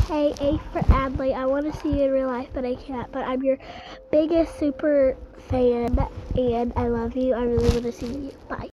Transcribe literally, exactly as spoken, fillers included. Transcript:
Hey, A for Adley. I want to see you in real life, but I can't. But I'm your biggest super fan, and I love you. I really want to see you. Bye.